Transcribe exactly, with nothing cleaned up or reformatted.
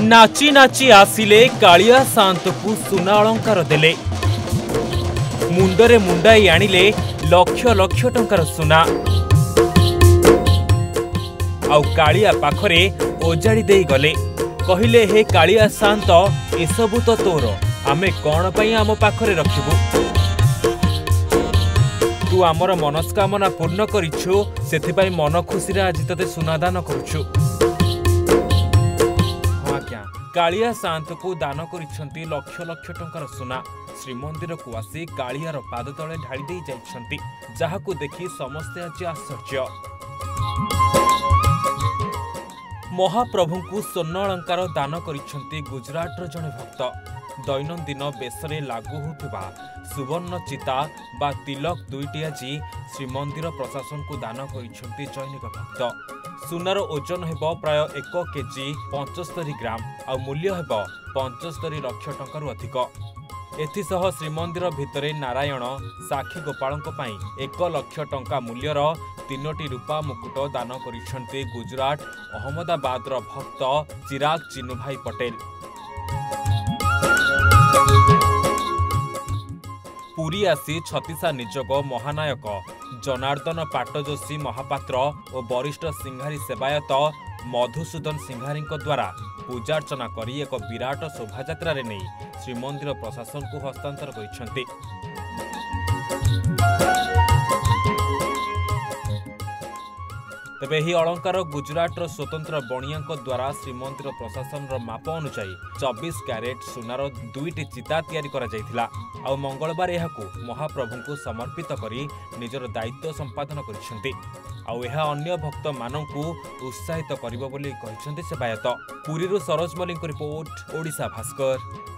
नाची नाची आसिले कालिया सात को सुना अलंकार देले मुंडरे मुंडाई आनिले लक्ष लक्ष टंकार सुना आउ कालिया पाखरे ओजाड़ी दे गले कहिले हे कालिया शांत एसबु तो तोर आमे कौन पई आम पाखरे रखिबु तू आमर मनस्कामना पूर्ण करिछु सेथिपाई मन खुशी आज तते सुनादान करुछु। हाँ क्या कालिया शांत को दान करिसंती लक्ष लक्ष टंकार सुना श्रीमंदिर को आसी कालियार पाद तले ढाली दे जाइछंती जाहाकू देखि समस्ते आज आश्चर्य। महाप्रभु को स्वर्ण अलंकार दान करिसंती गुजरातर जने भक्त दैनंदिन बेसरे लागू होथिबा सुवर्ण चिता बा तिलक दुईटी आज श्रीमंदिर प्रशासन को दान करिसंती जैनिक भक्त सुनार ओजन हेब प्राय एक केजी पचस्तरी ग्राम आ मूल्य हेब पंचस्तरी लक्ष टंकार अधिक। एथिसह श्रीमंदिर भितरे नारायण साक्षी गोपाल एक लक्ष टंका मूल्यर तीनोटी रूपा मुकुट दान करिसंती गुजरात अहमदाबादर भक्त चिराग चिन्नू भाई पटेल। पुरी आसी छत्तीसा निजोग महानायक जनार्दन पाटजोशी महापात्र और वरिष्ठ सिंहारी सेवायत मधुसूदन सिंहारी द्वारा पूजार्चना करी एक विराट शोभायात्रा रे नहीं श्रीमंदिर प्रशासन को हस्तांतर करिसंती। तेबे ही अलंकार गुजरातर स्वतंत्र बणिया द्वारा श्रीमंदिर प्रशासन माप अनुसार चौबीस क्यारेट सुनार दुईटी चिता तैयारी करा जायथिला आ मंगलवार यहाकू महाप्रभु को समर्पित करी निजर दायित्व संपादन करिसंती आ यह अन्य भक्त मानकू उत्साहित करिबो बोली कहिसंती सेवायत। पुरीरू सरोज मल्लिक रिपोर्ट ओडिशा भास्कर।